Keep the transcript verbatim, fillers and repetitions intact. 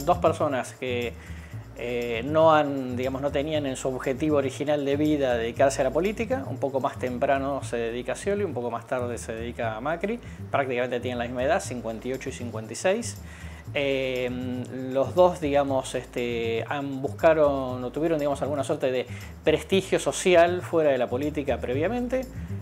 dos personas que eh, no, han, digamos, no tenían en su objetivo original de vida dedicarse a la política. Un poco más temprano se dedica a Scioli, un poco más tarde se dedica a Macri. Prácticamente tienen la misma edad, cincuenta y ocho y cincuenta y seis. Eh, los dos, digamos, este, han buscaron o tuvieron, digamos, alguna suerte de prestigio social fuera de la política previamente.